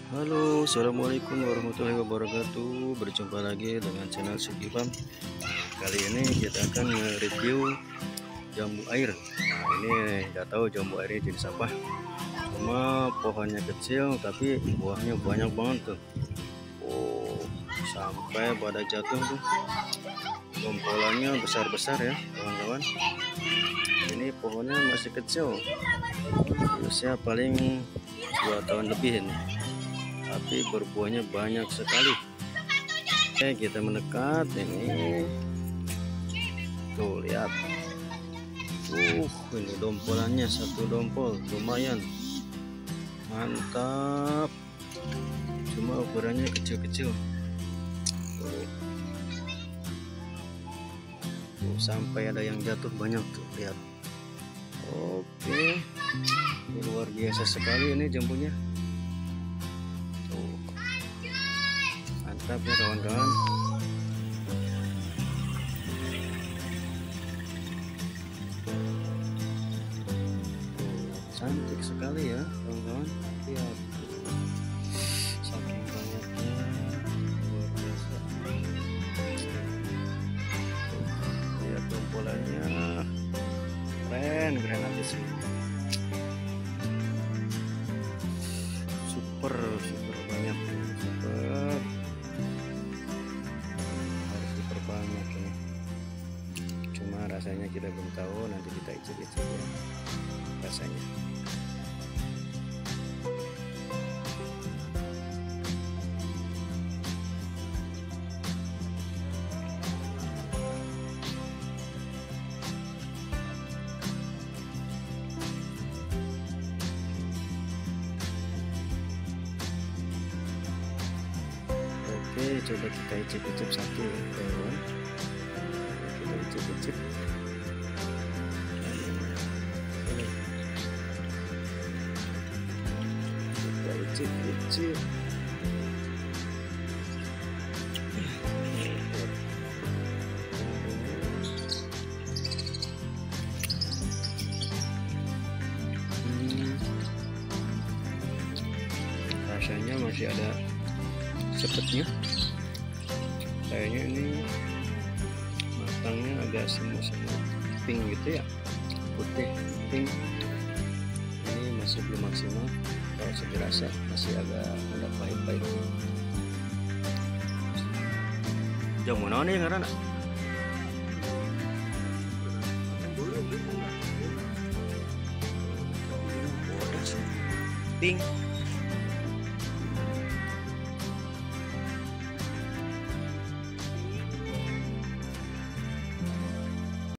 Halo, assalamualaikum warahmatullahi wabarakatuh. Berjumpa lagi dengan channel Sugifam. Kali ini kita akan review jambu air. Nah, ini nggak tahu jambu air ini jenis apa. Cuma pohonnya kecil, tapi buahnya banyak banget tuh. Oh, sampai pada jatuh tuh. Dompolannya besar-besar ya, kawan-kawan. Ini pohonnya masih kecil. Usia paling 2 tahun lebih ini. Tapi berbuahnya banyak sekali. Oke, kita mendekat ini. Tuh, lihat. Ini dompolannya, satu dompol lumayan. Mantap. Cuma ukurannya kecil-kecil. Tuh, sampai ada yang jatuh banyak tuh, lihat. Oke. Ini luar biasa sekali ini jambunya. Mantap ya kawan-kawan. Cantik sekali ya kawan-kawan. Lihat, saking banyaknya, luar biasa. Lihat dompolannya, keren habis. Super banyak, super. Banyak ini, cuma rasanya kita belum tahu, nanti kita icip-icip ya rasanya. Oke, coba kita icip-icip satu ya kawan. Kita icip-icip. Kita icip-icip. Rasanya masih ada sepetnya. Kayaknya ini matangnya agak semu-semu pink gitu ya, putih pink. Ini masih belum maksimal. Kalau saya rasa masih agak pahit-pahit. Jamu naon ya ngaranna? Pink.